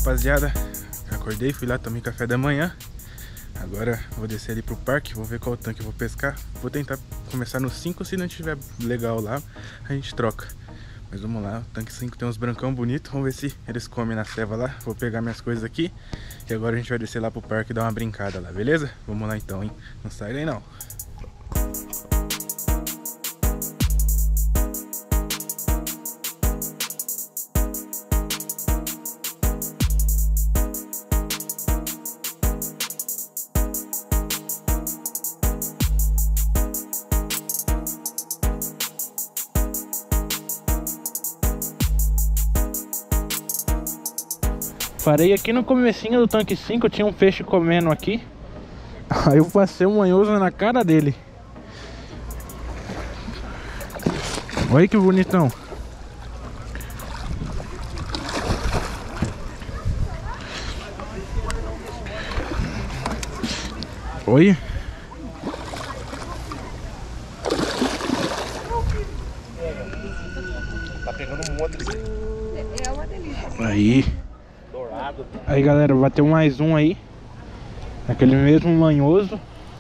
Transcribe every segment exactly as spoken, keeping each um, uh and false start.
rapaziada, acordei, fui lá, tomei café da manhã. Agora vou descer ali pro parque, vou ver qual tanque eu vou pescar. Vou tentar começar no cinco, se não tiver legal lá, a gente troca. Mas vamos lá, o tanque cinco tem uns brancão bonitos, vamos ver se eles comem na ceva lá. Vou pegar minhas coisas aqui e agora a gente vai descer lá pro parque e dar uma brincada lá, beleza? Vamos lá então, hein? Não sai daí não. Parei aqui no comecinho do tanque cinco, tinha um peixe comendo aqui. Aí eu passei um manhoso na cara dele. Olha que bonitão. Olha. Tá pegando um monte de... É uma delícia. Aí. Dourado. Aí galera, bateu mais um aí. Aquele mesmo manhoso.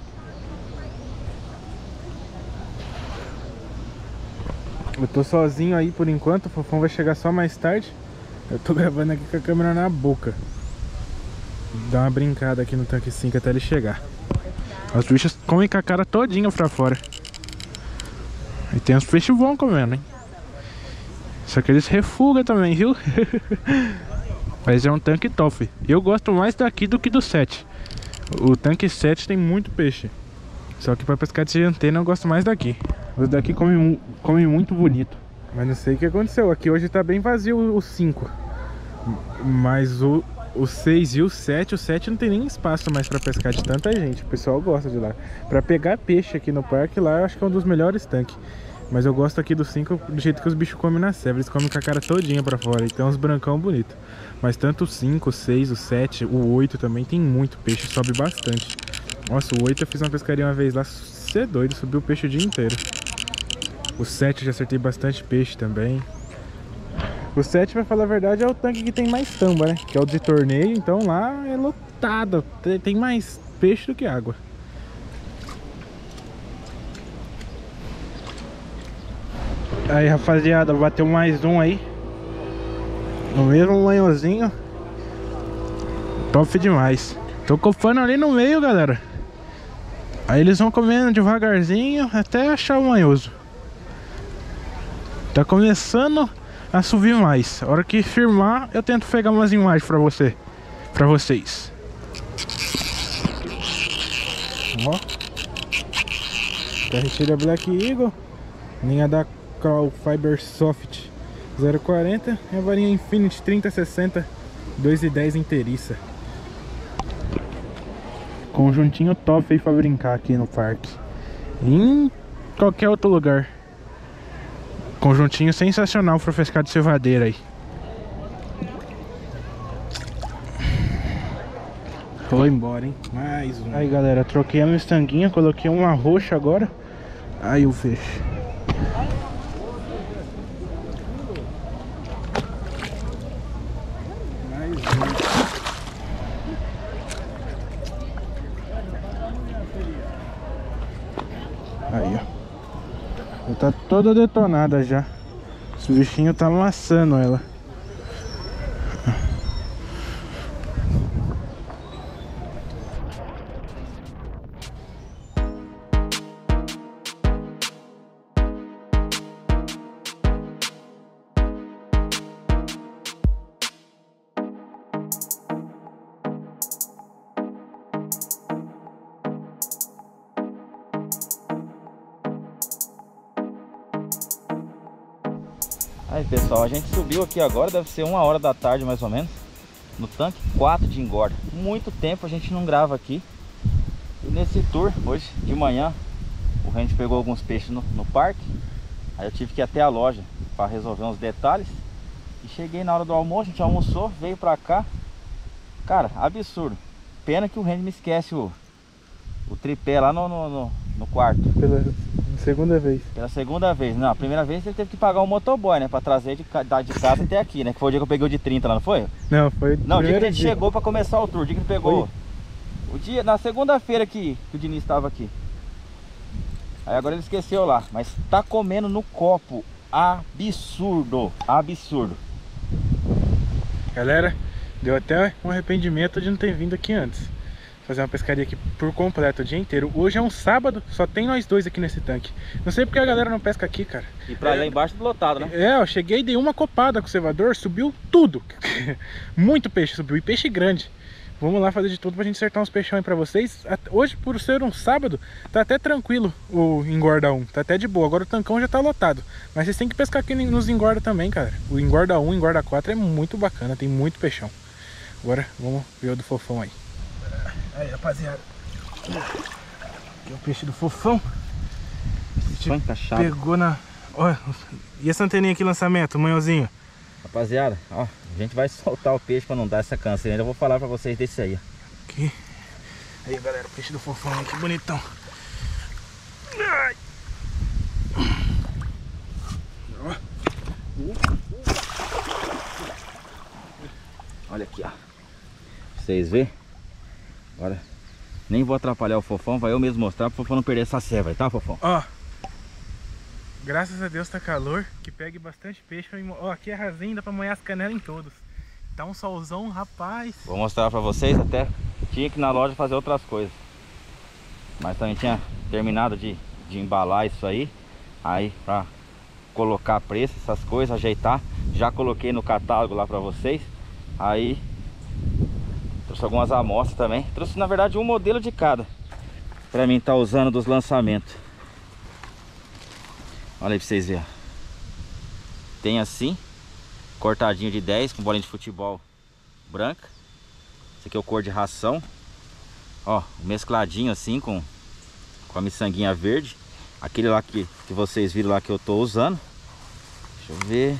Eu tô sozinho aí por enquanto, o Fofão vai chegar só mais tarde. Eu tô gravando aqui com a câmera na boca. Dá uma brincada aqui no tanque cinco até ele chegar. As bichas comem com a cara todinha pra fora. E tem uns peixes bons comendo, hein? Só que eles refugam também, viu? Mas é um tanque top. Eu gosto mais daqui do que do sete. O tanque sete tem muito peixe. Só que pra pescar de antena eu gosto mais daqui. Os daqui comem, comem muito bonito. Mas não sei o que aconteceu. Aqui hoje tá bem vazio o cinco. Mas o, o seis e o sete, o sete não tem nem espaço mais pra pescar de tanta gente. O pessoal gosta de lá. Pra pegar peixe aqui no parque, lá eu acho que é um dos melhores tanques. Mas eu gosto aqui do cinco do jeito que os bichos comem na ceva. Eles comem com a cara todinha pra fora. E tem uns brancão bonitos. Mas tanto o cinco, o seis, o sete, o oito também tem muito peixe. Sobe bastante. Nossa, o oito eu fiz uma pescaria uma vez lá. Você é doido, subiu o peixe o dia inteiro. O sete eu já acertei bastante peixe também. O sete, pra falar a verdade, é o tanque que tem mais tamba, né? Que é o de torneio. Então lá é lotado. Tem mais peixe do que água. Aí rapaziada, bateu mais um aí. No mesmo manhozinho. Top demais. Tô copando ali no meio, galera. Aí eles vão comendo devagarzinho até achar o manhoso. Tá começando a subir mais. A hora que firmar, eu tento pegar umas imagens pra você. Pra vocês. Ó. Carreteira Black Eagle. Linha da Crawl Fiber Soft zero quarenta e a varinha Infinity trinta sessenta dois e dez inteiriça. Conjuntinho top aí pra brincar aqui no parque e em qualquer outro lugar. Conjuntinho sensacional pra pescar de cevadeira aí. Vou embora, hein? Mais um. Aí galera, troquei a mistanguinha, coloquei uma roxa agora. Aí o peixe. Aí, ó. Ela tá toda detonada já. Esse bichinho tá amassando ela. Aí pessoal, a gente subiu aqui agora, deve ser uma hora da tarde mais ou menos, no tanque quatro de engorda. Muito tempo a gente não grava aqui. E nesse tour, hoje de manhã, o Randy pegou alguns peixes no, no parque. Aí eu tive que ir até a loja para resolver uns detalhes. E cheguei na hora do almoço, a gente almoçou, veio pra cá. Cara, absurdo. Pena que o Randy me esquece o, o tripé lá no, no, no, no quarto. Pela Segunda vez. Pela segunda vez. Não, a primeira vez ele teve que pagar o motoboy, né? Pra trazer de, ca- de casa até aqui, né? Que foi o dia que eu peguei o de trinta lá, não foi? Não, foi Não, o dia que a primeiro gente dia. chegou pra começar o tour, o dia que ele pegou. Foi. O dia, na segunda-feira que, que o Diniz estava aqui. Aí agora ele esqueceu lá. Mas tá comendo no copo. Absurdo. Absurdo. Galera, deu até um arrependimento de não ter vindo aqui antes. Fazer uma pescaria aqui por completo o dia inteiro. Hoje é um sábado, só tem nós dois aqui nesse tanque. Não sei porque a galera não pesca aqui, cara. E pra é, lá embaixo do lotado, né? É, eu cheguei e dei uma copada com o cevador, subiu tudo. Muito peixe subiu, e peixe grande. Vamos lá fazer de tudo pra gente acertar uns peixão aí pra vocês. Hoje, por ser um sábado, tá até tranquilo o engorda um, tá até de boa. Agora o tancão já tá lotado. Mas vocês têm que pescar aqui nos engorda também, cara. O engorda um, engorda quatro é muito bacana, tem muito peixão. Agora vamos ver o do fofão aí. Aí, rapaziada. Aqui é o peixe do fofão. Só encaixado. Pegou na... Olha, e essa anteninha aqui, lançamento, manhãozinho? Rapaziada, ó, a gente vai soltar o peixe pra não dar essa canseira. Eu vou falar pra vocês desse aí, ó. Aqui. Aí, galera, o peixe do fofão aí, que bonitão. Ai. Olha aqui, ó. Pra vocês verem. Agora, nem vou atrapalhar o fofão, vai eu mesmo mostrar pro fofão não perder essa ceva aí, tá, fofão? Ó. Graças a Deus tá calor, que pegue bastante peixe. Ó, aqui é rasinho, dá pra molhar as canelas em todos. Tá um solzão, rapaz. Vou mostrar pra vocês, até tinha que ir na loja fazer outras coisas. Mas também tinha terminado de, de embalar isso aí. Aí pra colocar preço, essas coisas, ajeitar. Já coloquei no catálogo lá pra vocês. Aí trouxe algumas amostras também. Trouxe na verdade um modelo de cada pra mim tá usando dos lançamentos. Olha aí pra vocês verem. Tem assim, cortadinho de dez com bolinha de futebol branca. Esse aqui é o cor de ração. Ó, mescladinho assim com, com a miçanguinha verde. Aquele lá que, que vocês viram lá que eu tô usando. Deixa eu ver.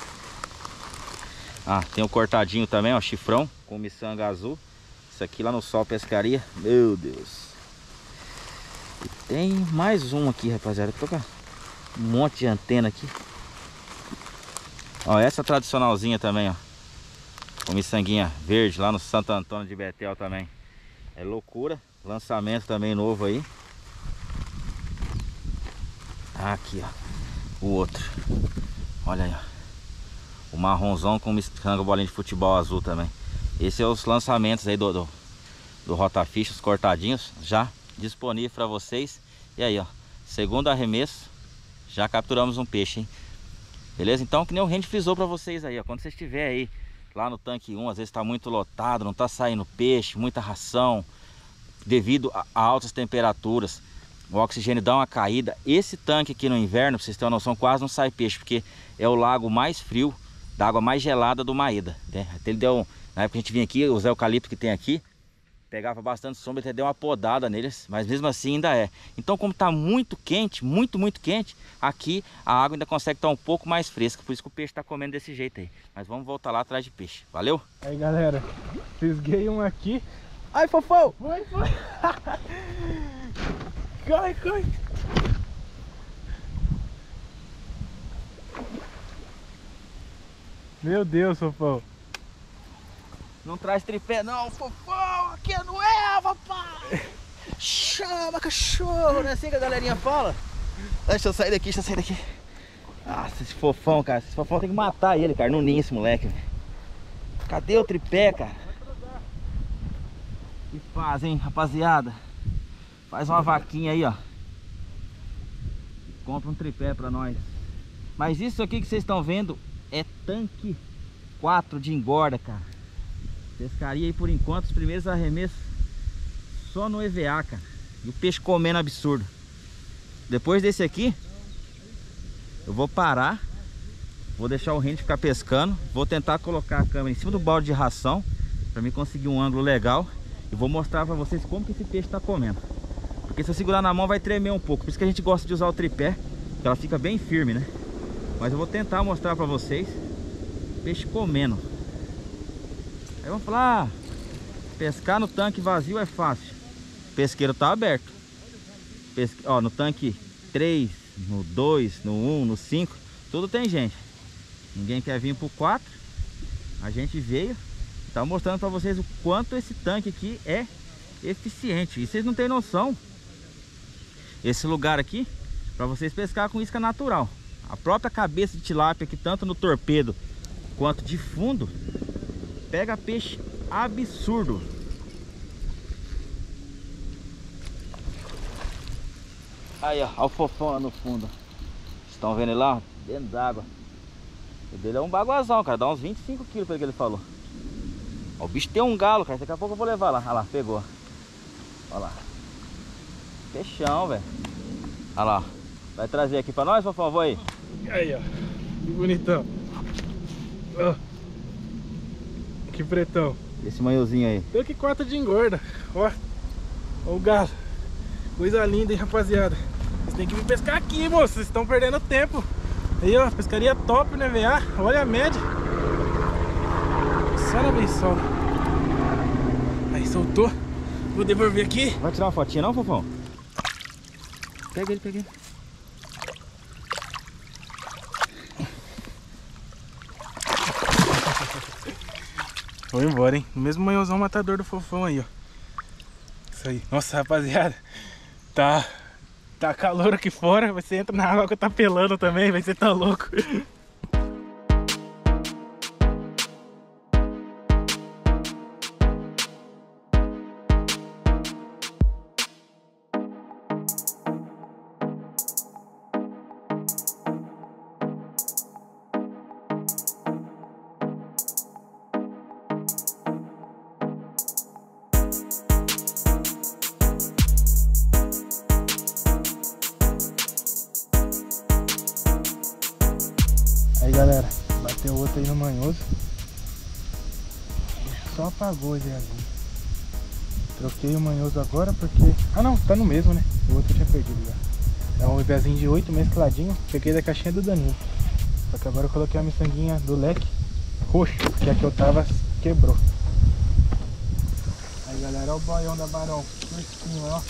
Ah, tem o cortadinho também, ó, chifrão com miçanga azul. Isso aqui lá no Sol Pescaria. Meu Deus. E tem mais um aqui, rapaziada. Tô com um monte de antena aqui. Ó, essa tradicionalzinha também, ó. Com miçanguinha verde lá no Santo Antônio de Betel também. É loucura. Lançamento também novo aí. Aqui, ó. O outro. Olha aí, ó. O marronzão com miçanga bolinha de futebol azul também. Esse é os lançamentos aí do, do, do Rotafish, os cortadinhos. Já disponível para vocês. E aí, ó. Segundo arremesso. Já capturamos um peixe, hein? Beleza? Então, que nem o Randy frisou pra vocês aí, ó. Quando você estiver aí, lá no tanque um, às vezes tá muito lotado, não tá saindo peixe, muita ração, devido a, a altas temperaturas, o oxigênio dá uma caída. Esse tanque aqui no inverno, pra vocês terem uma noção, quase não sai peixe, porque é o lago mais frio, da água mais gelada do Maeda, né? Até ele deu, na época que a gente vinha aqui, os eucaliptos que tem aqui, pegava bastante sombra, até deu uma podada neles, mas mesmo assim ainda é. Então, como está muito quente, muito, muito quente, aqui a água ainda consegue estar um pouco mais fresca. Por isso que o peixe está comendo desse jeito aí. Mas vamos voltar lá atrás de peixe. Valeu? Aí, galera, fisguei um aqui. Ai, fofão! Foi, foi! Corre, corre! Meu Deus, fofão! Não traz tripé não, fofão! Aqui não é, papai! Chama, cachorro! Não é assim que a galerinha fala? Deixa eu sair daqui, deixa eu sair daqui. Nossa, esse fofão, cara. Esse fofão tem que matar ele, cara. No ninho esse moleque, velho. Cadê o tripé, cara? Que faz, hein, rapaziada? Faz uma vaquinha aí, ó. Compra um tripé pra nós. Mas isso aqui que vocês estão vendo é tanque quatro de engorda, cara. Pescaria aí por enquanto, os primeiros arremessos só no E V A, cara. E o peixe comendo absurdo. Depois desse aqui, eu vou parar. Vou deixar o Randy ficar pescando. Vou tentar colocar a câmera em cima do balde de ração, pra mim conseguir um ângulo legal. E vou mostrar pra vocês como que esse peixe tá comendo. Porque se eu segurar na mão vai tremer um pouco. Por isso que a gente gosta de usar o tripé, que ela fica bem firme, né? Mas eu vou tentar mostrar pra vocês o peixe comendo. Aí vamos falar, ah, pescar no tanque vazio é fácil. O pesqueiro tá aberto. Pesque... Ó, no tanque três, no dois, no um, no cinco, tudo tem gente. Ninguém quer vir pro quatro. A gente veio, tá mostrando para vocês o quanto esse tanque aqui é eficiente. E vocês não têm noção. Esse lugar aqui, para vocês pescar com isca natural. A própria cabeça de tilápia aqui, tanto no torpedo quanto de fundo, pega peixe absurdo. Aí, ó, ó o fofão lá no fundo. Estão vendo ele lá? Dentro d'água. O dele é um baguazão, cara. Dá uns vinte e cinco quilos pelo que ele falou. Ó, o bicho tem um galo, cara. Daqui a pouco eu vou levar lá. Olha lá, pegou. Olha lá. Peixão, velho. Olha lá. Vai trazer aqui pra nós, fofão? Vou aí. Aí, ó. Que bonitão. Ó. Que pretão. Esse manhozinho aí. Deu que quatro de engorda. Ó. Ó o galo. Coisa linda, hein, rapaziada. Vocês têm que vir pescar aqui, moço. Vocês estão perdendo tempo. Aí, ó. Pescaria top, né, V A? Olha a média. Só na vez só. Aí, soltou. Vou devolver aqui. Vai tirar uma fotinha não, fofão? Pega ele, pega ele. Vou embora, hein? O mesmo manhãozão matador do fofão aí, ó. Isso aí. Nossa, rapaziada. Tá... Tá calor aqui fora. Você entra na água que tá pelando também. Vai ser tão louco. Aí, galera, bateu outro aí no manhoso. Só apagou ele ali. Troquei o manhoso agora porque... Ah não, tá no mesmo, né? O outro eu tinha perdido já. É um ibezinho de oito mescladinho. Peguei da caixinha do Danilo. Só que agora eu coloquei a miçanguinha do leque roxo, que a que eu tava quebrou. Aí, galera, olha o boião da Barão. Curtinho, ó.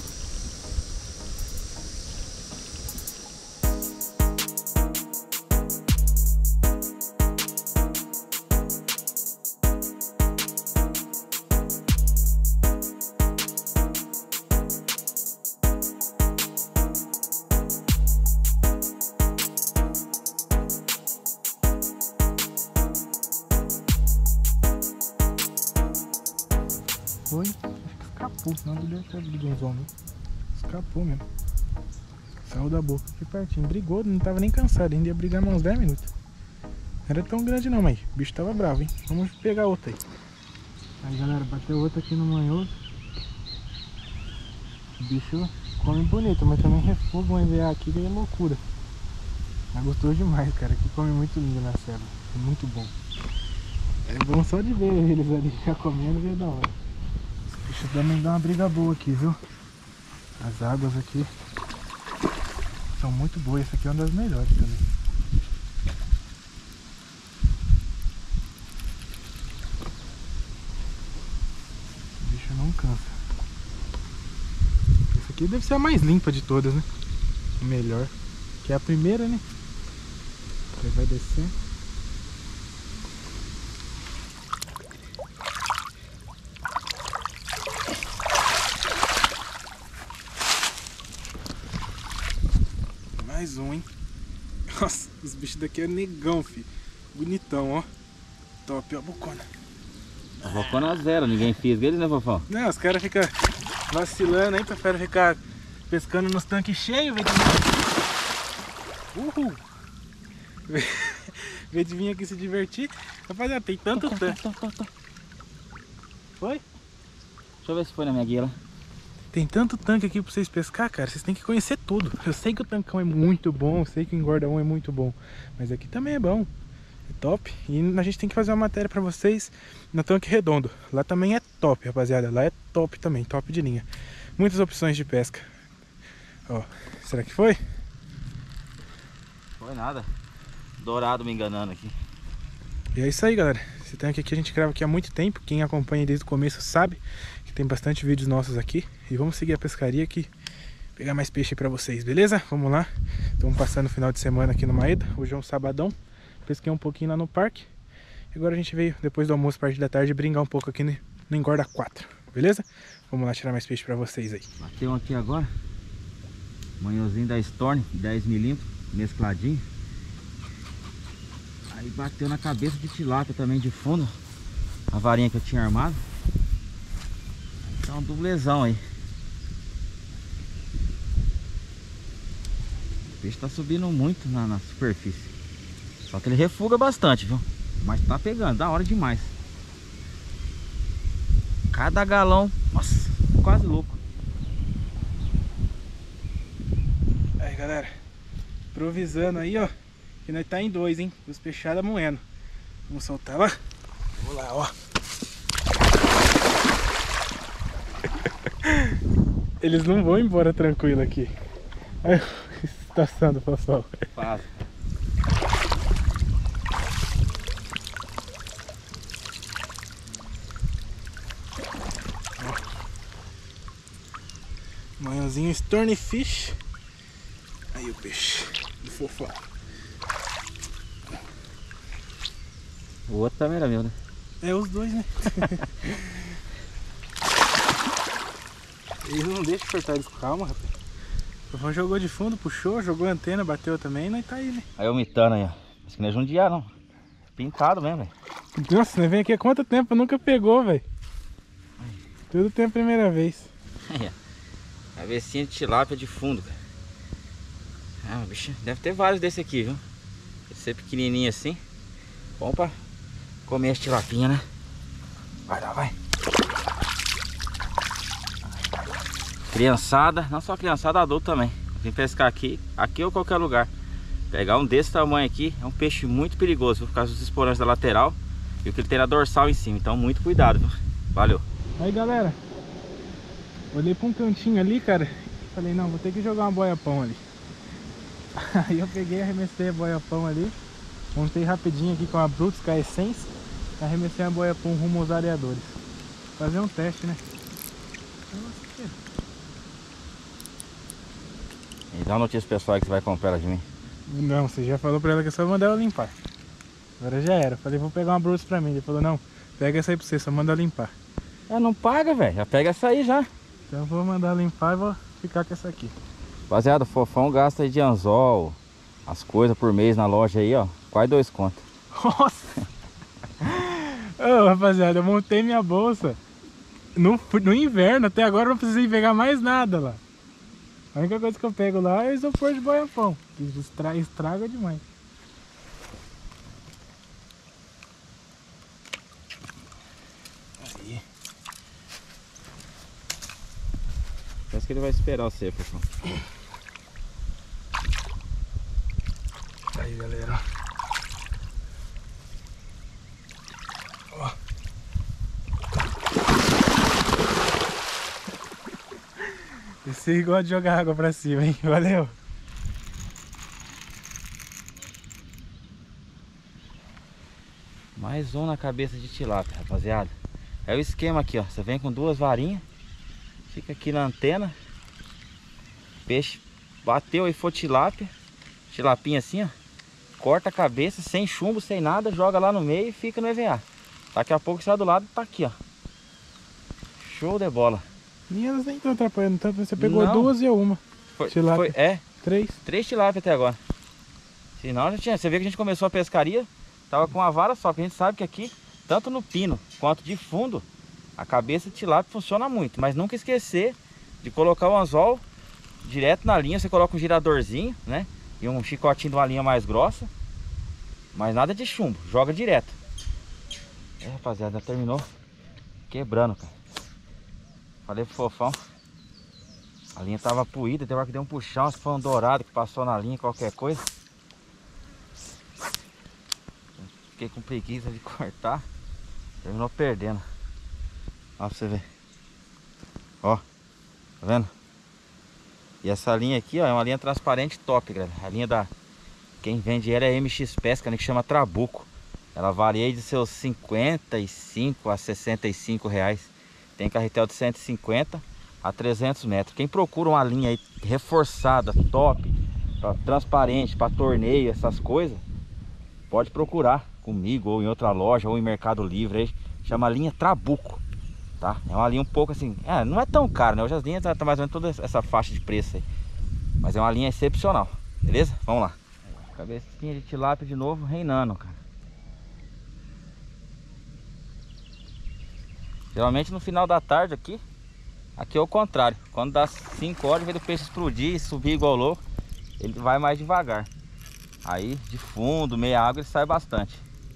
Foi, acho que escapou, senão ele deve ter brigãozão, né? Escapou mesmo. Saiu da boca aqui pertinho. Brigou, não tava nem cansado, ainda ia brigar mais uns dez minutos. Não era tão grande não, mas o bicho tava bravo, hein? Vamos pegar outro aí. Aí, galera, bateu outro aqui no manhoso. O bicho come bonito, mas também refoga um E V A aqui que é loucura. Mas gostou demais, cara. Aqui come muito lindo na serra. É muito bom. É bom só de ver eles ali já comendo, é da hora. Deixa eu também dar uma briga boa aqui, viu? As águas aqui são muito boas. Essa aqui é uma das melhores também. O bicho não cansa. Essa aqui deve ser a mais limpa de todas, né? A melhor. Que é a primeira, né? Aí vai descer. Mais um, hein? Nossa, os bichos daqui é negão, fi. Bonitão, ó. Top, ó a bocona. A bocona zero, ninguém fisga eles, né, fofão? Não, os caras ficam vacilando aí, preferem ficar pescando nos tanques cheios, vem de... Uhul! Vem de vir aqui se divertir. Rapaziada, tem tanto tanque. Foi? Deixa eu ver se foi na minha guia lá. Tem tanto tanque aqui pra vocês pescar, cara. Vocês têm que conhecer tudo. Eu sei que o tancão é muito bom, eu sei que o engordão é muito bom, mas aqui também é bom. É top. E a gente tem que fazer uma matéria pra vocês no Tanque Redondo. Lá também é top, rapaziada. Lá é top também, top de linha. Muitas opções de pesca. Ó, será que foi? Foi nada. Dourado me enganando aqui. E é isso aí, galera. Esse tanque aqui a gente grava aqui há muito tempo. Quem acompanha desde o começo sabe que tem bastante vídeos nossos aqui. E vamos seguir a pescaria que Pegar mais peixe pra vocês, beleza? Vamos lá. Estamos passando o final de semana aqui no Maeda. Hoje é um sabadão. Pesquei um pouquinho lá no parque. E agora a gente veio, depois do almoço, parte da tarde, brincar um pouco aqui no, no Engorda quatro. Beleza? Vamos lá tirar mais peixe pra vocês aí. Bateu aqui agora. Manhãozinho da Storm, dez milímetros, mescladinho. Aí bateu na cabeça de tilápia também de fundo. A varinha que eu tinha armado. Então, um dublezão aí. O peixe tá subindo muito na, na superfície. Só que ele refuga bastante, viu? Mas tá pegando, da hora demais. Cada galão, nossa, quase louco. Aí, galera, improvisando aí, ó. Que nós tá em dois, hein? Os peixados moendo. Vamos soltar lá? Vamos lá, ó. Eles não vão embora tranquilo aqui. Olha a situação do pessoal. Fácil. Manhãozinho Stonefish. Aí o peixe. Um fofão. O outro também era meu, né? É os dois, né? Eles não deixam cortar eles com calma, rapaz. O fofão jogou de fundo, puxou, jogou a antena, bateu também e nós tá aí, né? Aí o mitano aí, ó. Isso que não é jundiar, não. Pintado mesmo, velho. Nossa, nós vem aqui há quanto tempo? Nunca pegou, velho. Tudo tem a primeira vez. Cabecinha de tilápia de fundo, cara. Ah, bicho, deve ter vários desse aqui, viu? Esse é pequenininho assim. Bom pra comer as tilapinhas, né? Vai lá, vai. Criançada, não só criançada, adulto também. Vem pescar aqui, aqui ou qualquer lugar. Pegar um desse tamanho aqui é um peixe muito perigoso, viu? Por causa dos esporões da lateral e o que ele tem na dorsal em cima. Então muito cuidado, viu? Valeu. Aí, galera, olhei pra um cantinho ali, cara. Falei, não, vou ter que jogar uma boia-pão ali. Aí eu peguei, arremessei a boia-pão ali. Montei rapidinho aqui com a Brutus, com a Essence. Arremessei a boia-pão rumo aos areadores. Fazer um teste, né? E dá uma notícia pessoal que você vai comprar ela de mim. Não, você já falou pra ela que é só mandar ela limpar. Agora já era. Falei, vou pegar uma Brutus pra mim. Ele falou, não, pega essa aí pra você, só manda limpar. Ah, não paga, velho. Já pega essa aí já. Então eu vou mandar limpar e vou ficar com essa aqui. Rapaziada, o Fofão gasta aí de anzol, as coisas por mês na loja aí, ó. Quase dois contos. Nossa! Ô, rapaziada, eu montei minha bolsa no, no inverno. Até agora eu não precisei pegar mais nada lá. A única coisa que eu pego lá é isopor de boia-pão, que estra, estraga demais. Aí. Parece que ele vai esperar você, Fofão. Aí, galera. Ó. Esse aí gosta de jogar água pra cima, hein? Valeu! Mais um na cabeça de tilápia, rapaziada. É o esquema aqui, ó. Você vem com duas varinhas, fica aqui na antena. Peixe bateu e for tilápia, tilapinha assim, ó. Corta a cabeça, sem chumbo, sem nada, joga lá no meio e fica no E V A. Daqui a pouco você vai do lado e tá aqui, ó. Show de bola. E elas nem estão atrapalhando tanto, você pegou Não. duas e eu uma. Foi, Tilápia. foi, é, Três. três tilápia até agora. Senão já tinha. Você vê que a gente começou a pescaria, tava com uma vara só, que a gente sabe que aqui, tanto no pino quanto de fundo, a cabeça de tilápia funciona muito. Mas nunca esquecer de colocar o anzol direto na linha. Você coloca um giradorzinho, né? E um chicotinho de uma linha mais grossa. Mas nada de chumbo, joga direto. É, rapaziada, já terminou quebrando, cara. Falei pro Fofão, a linha tava puída, tem hora que deu um puxão, se foi um dourado que passou na linha, qualquer coisa. Fiquei com preguiça de cortar, terminou perdendo. Ó pra você ver. Ó, tá vendo? E essa linha aqui, ó, é uma linha transparente top, galera. A linha da... Quem vende ela é M X Pesca, né, que chama Trabuco. Ela varia de seus cinquenta e cinco a sessenta e cinco reais. Tem carretel de cento e cinquenta a trezentos metros. Quem procura uma linha aí reforçada, top, pra, transparente, para torneio, essas coisas, pode procurar comigo ou em outra loja ou em Mercado Livre aí. Chama linha Trabuco, tá? É uma linha um pouco assim, é, não é tão cara, né? Hoje as linhas tá, tá mais ou menos toda essa faixa de preço aí, mas é uma linha excepcional, beleza? Vamos lá. Cabecinha de tilápia de novo, reinando, cara. Geralmente no final da tarde aqui, aqui é o contrário. Quando dá cinco horas, vem do peixe explodir e subir igual louco, ele vai mais devagar. Aí de fundo, meia água, ele sai bastante.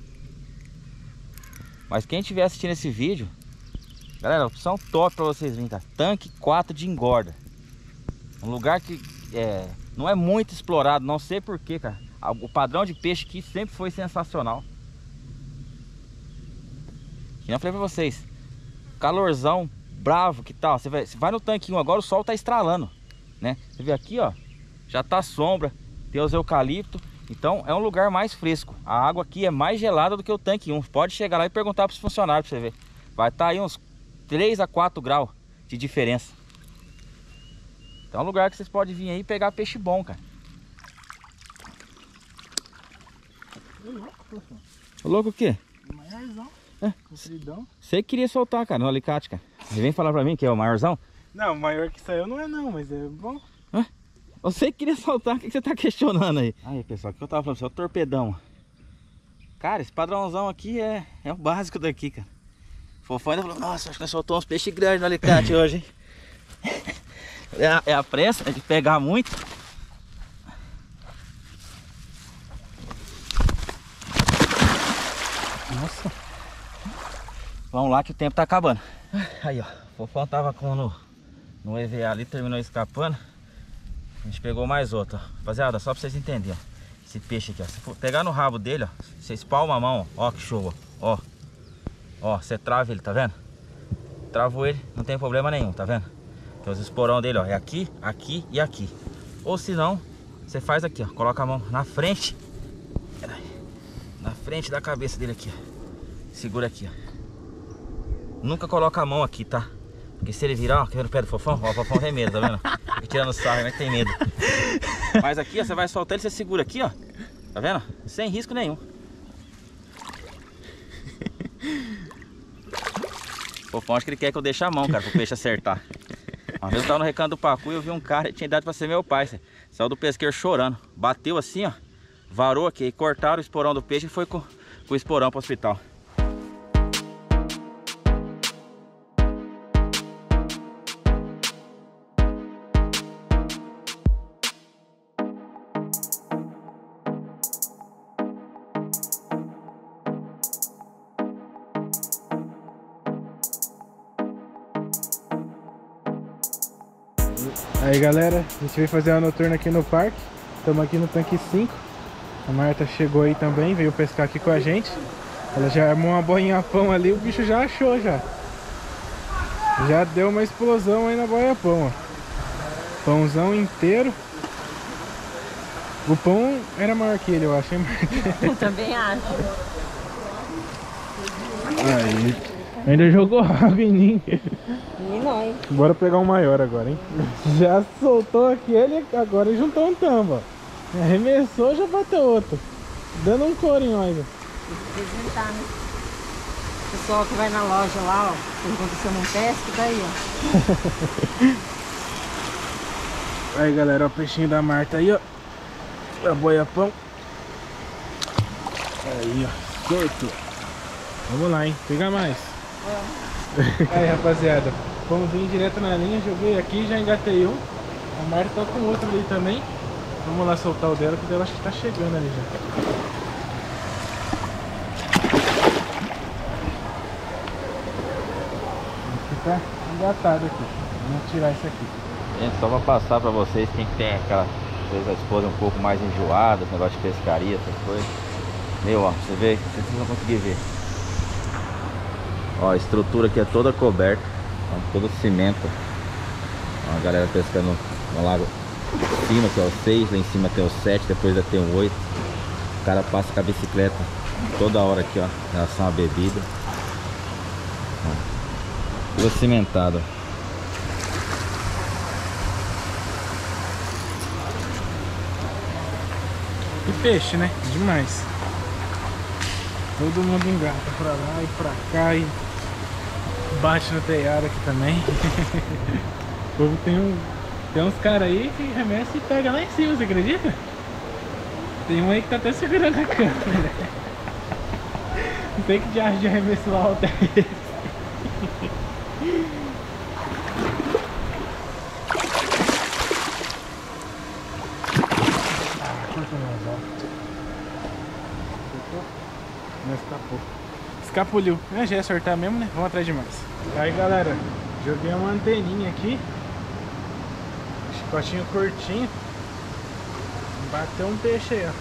Mas quem estiver assistindo esse vídeo, galera, opção top pra vocês virem, tá? Tanque quatro de engorda. Um lugar que é, não é muito explorado, não sei porquê, cara. O padrão de peixe aqui sempre foi sensacional. E eu falei pra vocês, calorzão bravo, que tal? Você vai, você vai no tanquinho agora, o sol tá estralando, né? Você vê aqui, ó, já tá sombra, tem os eucalipto. Então é um lugar mais fresco. A água aqui é mais gelada do que o tanque um. Pode chegar lá e perguntar para os funcionários pra você ver. Vai estar aí uns três a quatro graus de diferença. Então é um lugar que vocês podem vir aí e pegar peixe bom, cara. O louco o quê? Maiorzão. É. Compridão. Você queria soltar, cara, no alicate, cara. Ele vem falar pra mim que é o maiorzão? Não, maior que saiu não é não, mas é bom. Hã? Você queria soltar, o que você tá questionando aí? Aí, pessoal, o que eu tava falando, é o torpedão. Cara, esse padrãozão aqui é, é o básico daqui, cara. Fofão ainda falou, nossa, acho que nós soltamos uns peixes grandes no alicate hoje, hein? É a, é a pressa, né, de pegar muito. Nossa. Vamos lá que o tempo tá acabando. Aí, ó, o Fofão tava com no, no E V A ali, terminou escapando. A gente pegou mais outro, ó. Rapaziada, só pra vocês entenderem, ó. Esse peixe aqui, ó. Se for pegar no rabo dele, ó, você espalma a mão, ó. Ó que show, ó. Ó, você trava ele, tá vendo? Travou ele, não tem problema nenhum, tá vendo? Tem os esporão dele, ó. É aqui, aqui e aqui. Ou se não, você faz aqui, ó. Coloca a mão na frente. Na frente da cabeça dele aqui, ó. Segura aqui, ó. Nunca coloca a mão aqui, tá? Porque se ele virar, ó, quer ver no pé do Fofão? Ó, o Fofão tem medo, tá vendo? Fica tirando sarro, mas tem medo. Mas aqui, ó, você vai soltar ele, você segura aqui, ó. Tá vendo? Sem risco nenhum. O Fofão acho que ele quer que eu deixe a mão, cara, pro peixe acertar. Uma vez eu tava no Recanto do Pacu e eu vi um cara que tinha idade pra ser meu pai. Saiu do pesqueiro chorando. Bateu assim, ó. Varou aqui, cortaram o esporão do peixe e foi com, com o esporão pro hospital. Aí galera, a gente veio fazer uma noturna aqui no parque. Estamos aqui no tanque cinco. A Marta chegou aí também, veio pescar aqui com a gente. Ela já armou uma boinha pão ali, o bicho já achou já. Já deu uma explosão aí na boia pão, ó. Pãozão inteiro. O pão era maior que ele, eu acho, hein, Marta? Eu também acho. Aí, ainda jogou rabo em mim. E nós. Bora pegar um maior agora, hein? Já soltou aquele, agora juntou um tamba. Arremessou, já bateu outro. Dando um couro em nós. Apresentar, né? O pessoal que vai na loja lá, ó, pergunta se eu não pesco, daí, ó. Aí galera, ó, o peixinho da Marta aí, ó. A boia pão. Aí, ó, solto. Vamos lá, hein? Pega mais. É. Aí, rapaziada, pãozinho direto na linha, joguei aqui, já engatei um. A Marta tá com outro ali também. Vamos lá soltar o dela, que o dela acho que tá chegando ali já. Aqui tá engatado aqui. Vamos tirar isso aqui. Gente, só pra passar pra vocês, quem tem aquela, às vezes a esposa um pouco mais enjoada, esse negócio de pescaria, essas coisas. Meu, ó, você vê, vocês vão conseguir ver. Ó, a estrutura aqui é toda coberta, ó, todo cimento. Ó, a galera pescando no lago em cima, que é o seis, lá em cima tem o sete, depois já tem o oito. O cara passa com a bicicleta toda hora aqui, ó, em relação à bebida. Ó, tudo cimentado. E peixe, né? Demais. Todo mundo engata pra lá e pra cá e bate no telhado aqui também. O povo tem, um, tem uns caras aí que remessa e pega lá em cima, você acredita? Tem um aí que tá até segurando a câmera. Não sei que diacho de arremesso alto é esse. Não escapou. Escapuliu. É, já ia acertar mesmo, né? Vamos atrás de mais. Aí, galera, joguei uma anteninha aqui. Chicotinho curtinho. Bateu um peixe aí, ó.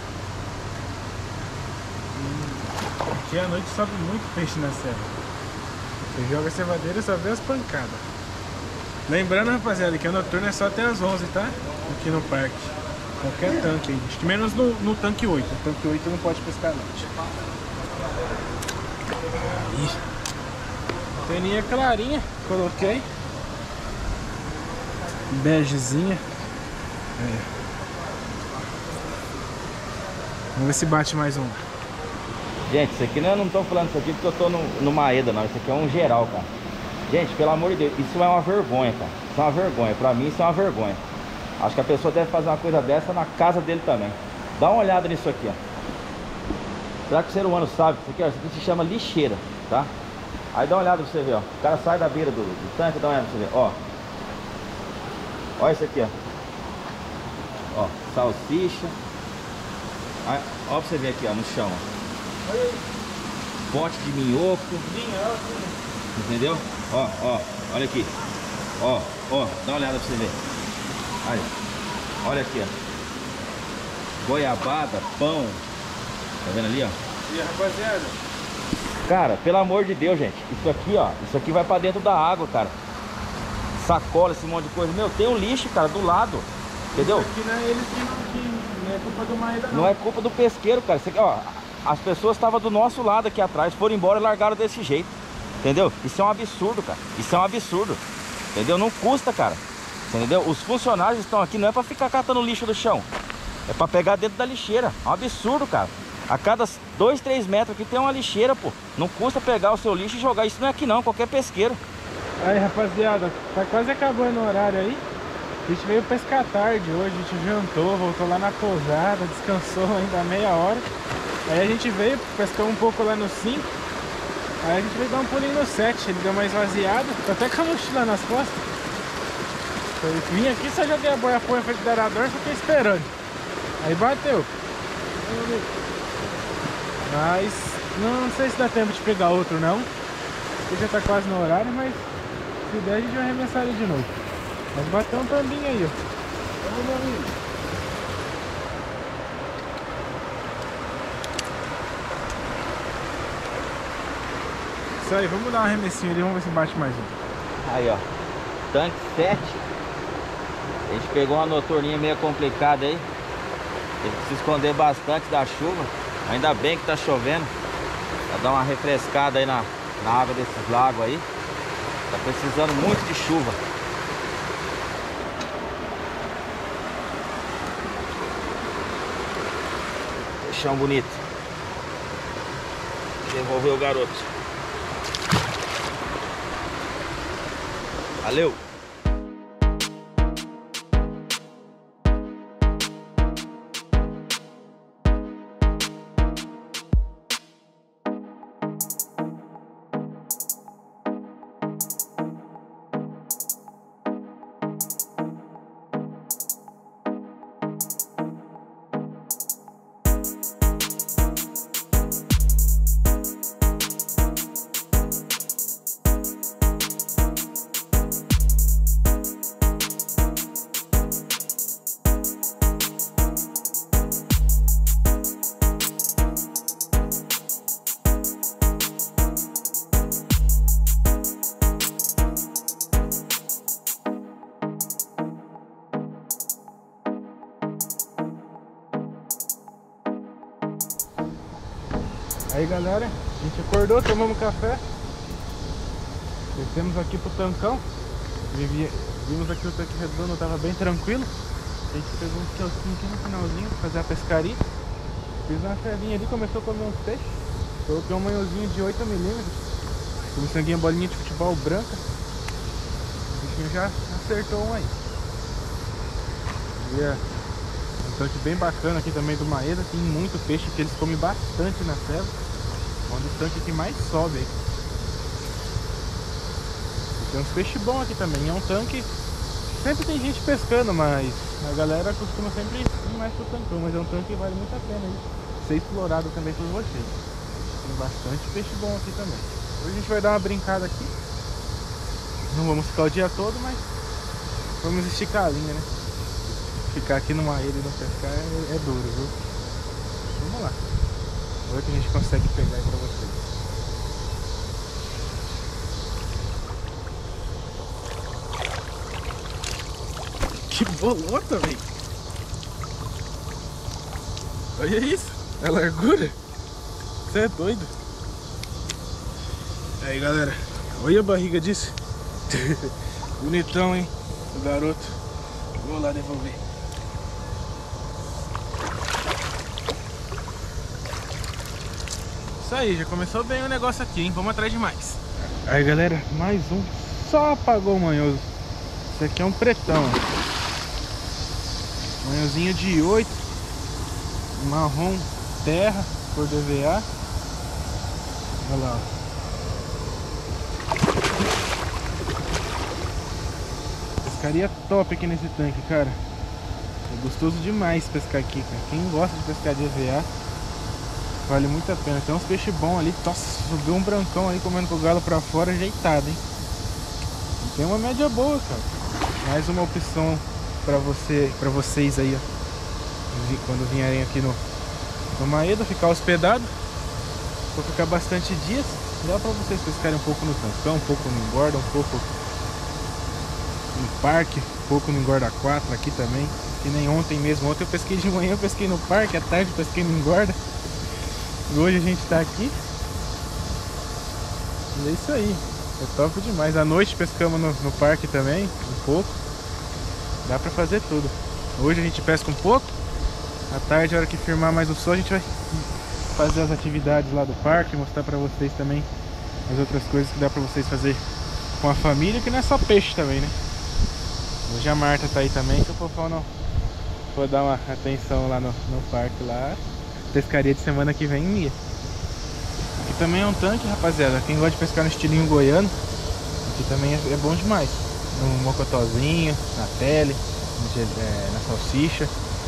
E aqui à noite sobe muito peixe na serra. Você joga a cevadeira e só vê as pancadas. Lembrando, rapaziada, que a noturna é só até as onze, tá? Aqui no parque. Qualquer tanque aí. Acho que menos no, no tanque oito. O tanque oito não pode pescar à noite. Aí. Teninha clarinha, coloquei. Begezinha. É. Vamos ver se bate mais um. Gente, isso aqui não, eu não tô falando isso aqui porque eu tô no, no Maeda, não. Isso aqui é um geral, cara. Gente, pelo amor de Deus, isso é uma vergonha, cara. Isso é uma vergonha. Pra mim, isso é uma vergonha. Acho que a pessoa deve fazer uma coisa dessa na casa dele também. Dá uma olhada nisso aqui, ó. Será que o ser humano sabe? Isso aqui, ó, isso aqui se chama lixeira, tá? Aí dá uma olhada pra você ver, ó. O cara sai da beira do, do tanque, dá uma olhada pra você ver, ó. Olha isso aqui, ó. Ó, salsicha. Aí, ó pra você ver aqui, ó, no chão, ó. Pote de minhoco. Entendeu? Ó, ó, olha aqui. Ó, ó, dá uma olhada pra você ver. Aí, olha aqui, ó. Goiabada, pão. Tá vendo ali, ó? E aí, rapaziada? Cara, pelo amor de Deus, gente. Isso aqui, ó. Isso aqui vai pra dentro da água, cara. Sacola, esse monte de coisa. Meu, tem um lixo, cara, do lado. Entendeu? Isso aqui não é eles que não, que não é culpa do Maeda, não. Não é culpa do pesqueiro, cara. Isso aqui, ó. As pessoas estavam do nosso lado aqui atrás, foram embora e largaram desse jeito. Entendeu? Isso é um absurdo, cara. Isso é um absurdo. Entendeu? Não custa, cara. Entendeu? Os funcionários estão aqui não é pra ficar catando lixo do chão. É pra pegar dentro da lixeira. É um absurdo, cara. A cada dois, três metros aqui tem uma lixeira, pô. Não custa pegar o seu lixo e jogar. Isso não é aqui não, qualquer pesqueiro. Aí, rapaziada, tá quase acabando o horário aí. A gente veio pescar tarde hoje, a gente jantou, voltou lá na pousada, descansou ainda meia hora. Aí a gente veio, pescou um pouco lá no cinco. Aí a gente veio dar um pulinho no sete, ele deu uma esvaziada. Tô até com a mochila nas costas. Eu vim aqui, só joguei a boia fora na frente do aerador e fiquei esperando. Aí bateu. Mas não, não sei se dá tempo de pegar outro não. Porque já tá quase no horário, mas se der a gente vai arremessar ele de novo. Mas bateu um tambinho aí, ó. Vamos, meu amigo. Isso aí, vamos dar um arremessinho ali, vamos ver se bate mais um. Aí, ó. Tanque sete. A gente pegou uma noturninha meio complicada aí. Teve que se esconder bastante da chuva. Ainda bem que tá chovendo. Pra dar uma refrescada aí na, na água desses lagos aí. Tá precisando muito de chuva. Chão bonito. Devolver o garoto. Valeu! Aí, galera, a gente acordou, tomamos café. Descemos aqui pro tancão. Vivia, vimos aqui o tanque redondo, tava bem tranquilo. A gente pegou um quiosquinho aqui no finalzinho pra fazer a pescaria. Fiz uma fezinha ali, começou a comer uns peixes. Coloquei um manhozinho de oito milímetros. Com sanguinha bolinha de futebol branca. O bichinho já acertou um aí. E é um tanque bem bacana aqui também do Maeda. Tem muito peixe que eles comem bastante na selva. É um dos tanques que mais sobe aí. Tem uns peixes bons aqui também. É um tanque... Sempre tem gente pescando, mas a galera costuma sempre ir mais pro tancão. Mas é um tanque que vale muito a pena aí ser explorado também por vocês. Tem bastante peixe bom aqui também. Hoje a gente vai dar uma brincada aqui. Não vamos ficar o dia todo, mas vamos esticar a linha, né? Ficar aqui numa ilha e não pescar é, é duro, viu? Vamos lá. Vamos ver o que a gente consegue pegar aí pra vocês. Que bolota, velho! Olha isso! A largura! Você é doido! Aí, galera, olha a barriga disso! Bonitão, hein? O garoto. Vou lá devolver. Isso aí, já começou bem o negócio aqui, hein? Vamos atrás de mais. Aí, galera, mais um. Só apagou o manhoso. Esse aqui é um pretão, ó. Manhozinho de oito, marrom terra, cor D V A. Olha lá, ó. Pescaria top aqui nesse tanque, cara. É gostoso demais pescar aqui, cara. Quem gosta de pescar de E V A, vale muito a pena. Tem uns peixes bons ali. Nossa, subiu um brancão aí comendo com o galo pra fora, ajeitado, hein. E tem uma média boa, cara. Mais uma opção Pra, você, pra vocês aí, ó, quando vierem aqui no, no Maeda, ficar hospedado. Vou ficar bastante dias. Dá pra vocês pescarem um pouco no tancão, um pouco no engorda, um pouco no parque, um pouco no engorda quatro aqui também. Que nem ontem mesmo. Ontem eu pesquei de manhã, eu pesquei no parque, à tarde eu pesquei no engorda. E hoje a gente tá aqui. E é isso aí. É top demais. À noite pescamos no, no parque também, um pouco. Dá pra fazer tudo. Hoje a gente pesca um pouco. À tarde, a hora que firmar mais o sol, a gente vai fazer as atividades lá do parque. Mostrar pra vocês também as outras coisas que dá pra vocês fazer com a família. Que não é só peixe também, né? Hoje a Marta tá aí também, que o Fofão não vou dar uma atenção lá no, no parque lá. Pescaria de semana que vem em Aqui também é um tanque, rapaziada. Quem gosta de pescar no estilinho goiano, aqui também é, é bom demais. Um mocotózinho, na tele, é, na salsicha.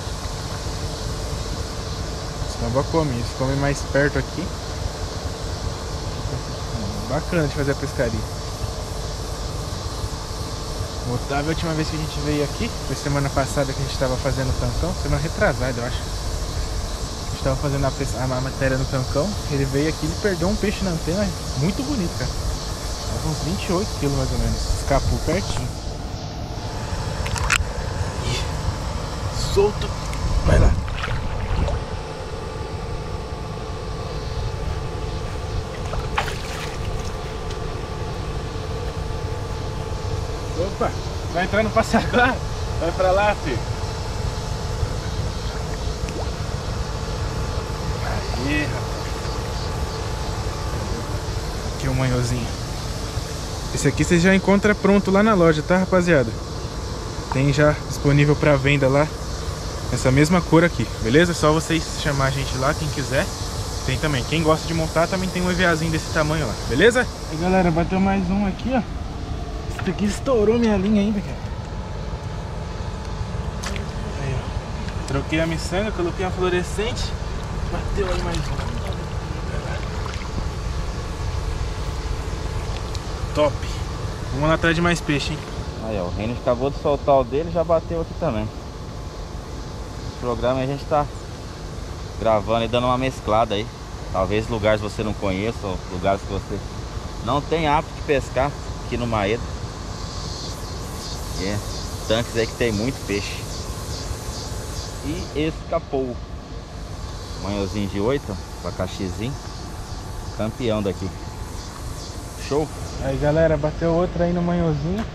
Os cambas comem, eles comem mais perto aqui. Bacana de fazer a pescaria. O Otávio, a última vez que a gente veio aqui, foi semana passada que a gente estava fazendo o tancão, semana retrasada eu acho. A gente estava fazendo a, a, a matéria no tancão, ele veio aqui e perdeu um peixe na antena, muito bonito, cara. Uns vinte e oito quilos mais ou menos. Escapou pertinho. Ih, solto. Vai lá. Opa, vai entrar no passaguá. Vai pra lá, filho. Aí, rapaz. Aqui o manhozinho. Esse aqui você já encontra pronto lá na loja, tá, rapaziada? Tem já disponível para venda lá, essa mesma cor aqui, beleza? É só vocês chamar a gente lá, quem quiser. Tem também, quem gosta de montar também tem um EVAzinho desse tamanho lá, beleza? Aí, galera, bateu mais um aqui, ó. Esse aqui estourou minha linha ainda, cara. Aí, ó. Troquei a miçanga, coloquei a fluorescente. Bateu aí mais um. Top. Vamos lá atrás de mais peixe, hein? Aí, ó, o Reino acabou de soltar o dele, já bateu aqui também. O programa a gente tá gravando e dando uma mesclada aí. Talvez lugares que você não conheça, ou lugares que você não tem hábito de pescar aqui no Maeda. E é tanques aí que tem muito peixe. E escapou. Manhozinho de oito, abacaxizinho. Campeão daqui. Show. Aí, galera, bateu outra aí no manhozinho.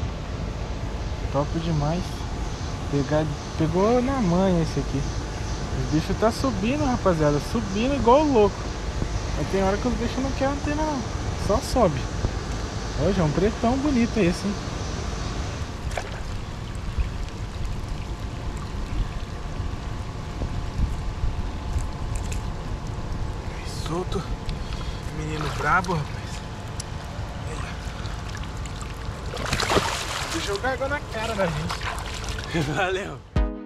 Top demais. Pegar, pegou na manha esse aqui. Os bichos tá subindo, rapaziada. Subindo igual louco. Mas tem hora que os bichos não querem antena não. Só sobe. Hoje é um pretão bonito esse, hein? Solto. Menino brabo, rapaz. Deixa eu jogar na cara da gente. Valeu.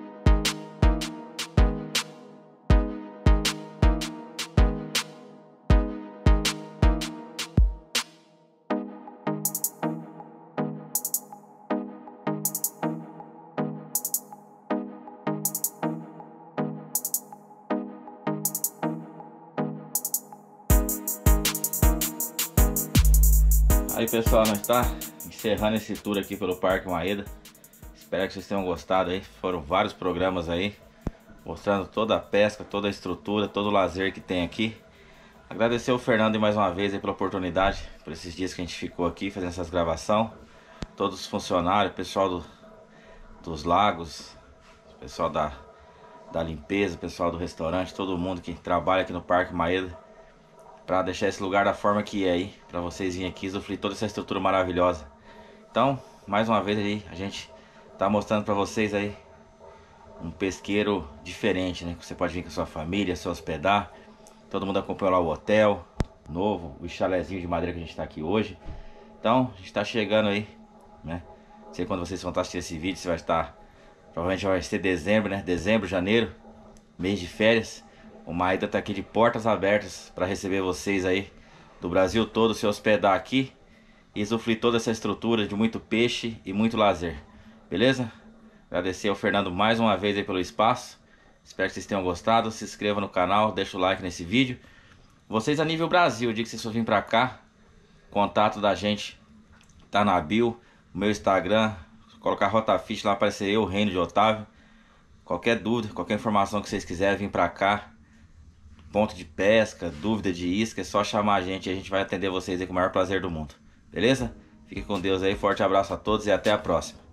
Aí pessoal, nós está encerrando esse tour aqui pelo Parque Maeda. Espero que vocês tenham gostado aí. Foram vários programas aí mostrando toda a pesca, toda a estrutura, todo o lazer que tem aqui. Agradecer ao Fernando mais uma vez aí pela oportunidade, por esses dias que a gente ficou aqui fazendo essas gravações. Todos os funcionários, pessoal do, dos lagos, pessoal da, da limpeza, pessoal do restaurante, todo mundo que trabalha aqui no Parque Maeda, para deixar esse lugar da forma que é aí, para vocês virem aqui e usufruir toda essa estrutura maravilhosa. Então, mais uma vez aí, a gente tá mostrando para vocês aí um pesqueiro diferente, né? Que você pode vir com a sua família, se hospedar. Todo mundo acompanhou lá o hotel novo, o chalezinho de madeira que a gente tá aqui hoje. Então, a gente tá chegando aí, né? Não sei quando vocês vão estar assistindo esse vídeo, se vai estar, provavelmente vai ser dezembro, né? Dezembro, janeiro, mês de férias. O Maeda tá aqui de portas abertas para receber vocês aí do Brasil todo, se hospedar aqui e usufruir toda essa estrutura de muito peixe e muito lazer. Beleza? Agradecer ao Fernando mais uma vez aí pelo espaço. Espero que vocês tenham gostado. Se inscreva no canal, deixa o like nesse vídeo. Vocês a nível Brasil, o dia que vocês for vir pra cá, contato da gente tá na bio. O meu Instagram, colocar Rotafish lá, aparecer eu, Reino de Otávio. Qualquer dúvida, qualquer informação que vocês quiserem vir pra cá, ponto de pesca, dúvida de isca, é só chamar a gente e a gente vai atender vocês aí com o maior prazer do mundo. Beleza? Fique com Deus aí, forte abraço a todos e até a próxima.